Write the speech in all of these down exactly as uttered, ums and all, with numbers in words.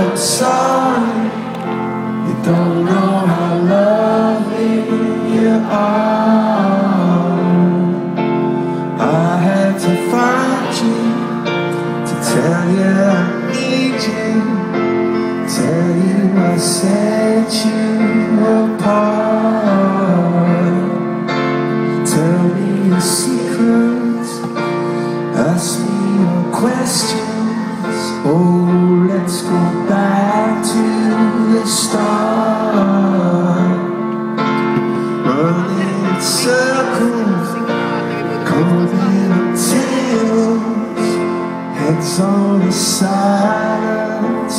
I'm sorry. You don't know how lovely you are. I had to find you to tell you I need you, tell you I set you apart. Tell me your secrets, ask me your questions. Oh, let's go back to the start. Running in circles, calling on tails, heads on the silence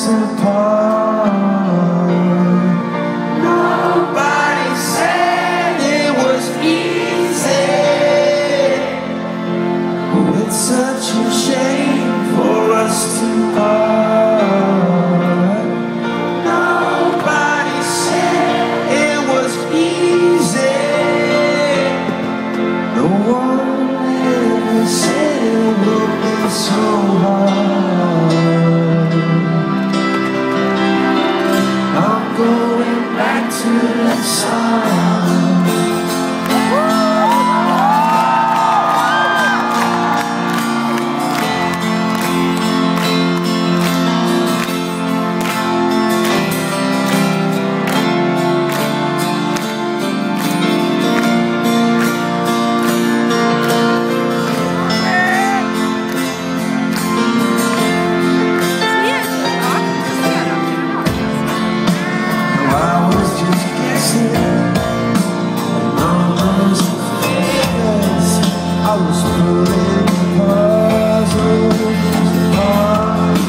apart. Nobody said it was easy. Oh, it's such a shame for us to part. Nobody said it was easy. No one ever said it would be so hard. I'm going back to the start. I was pulling puzzles apart.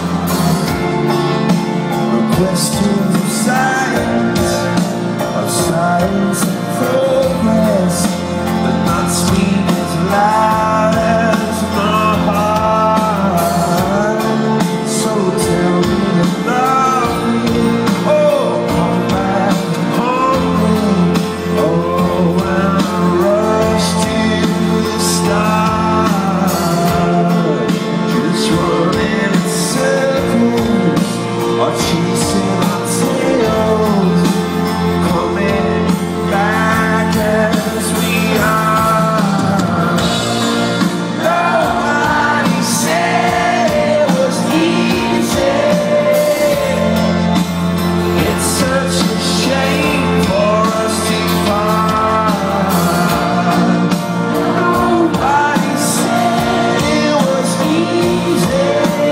The questions of science, of science and progress, but not speak as loud as my heart. So tell me you love me. Oh, come back home. Oh, when I rush to the start, just running in circles or chasing our tails, coming back as we are. Nobody said it was easy. It's such a shame for us to part. Nobody said it was easy.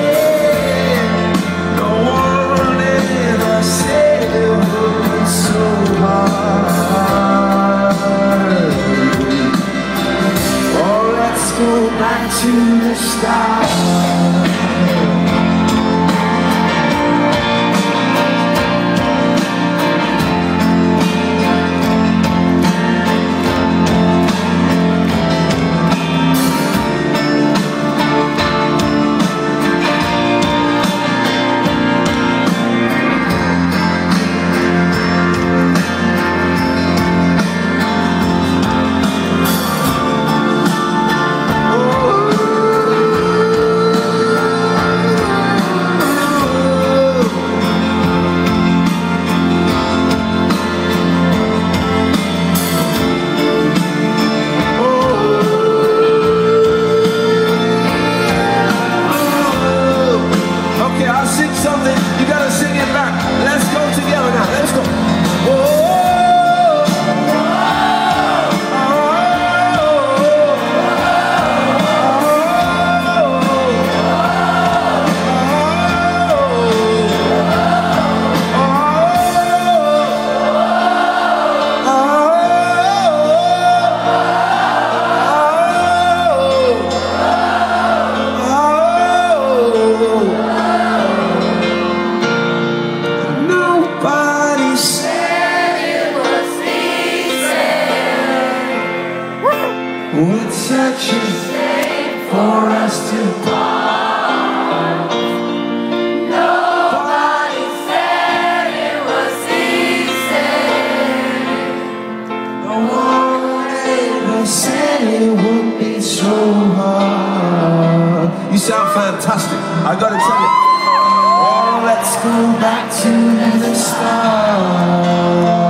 No one ever said it would be so hard. Oh, let's go back to the start. Okay, I'll sing something, you gotta sing it back. Let's go together now, let's go. Whoa. Nobody said it was easy. It's such a shame for us to part. Nobody said it was easy. No one ever said it would be so hard. You sound fantastic, I gotta tell you. let's go back to the start.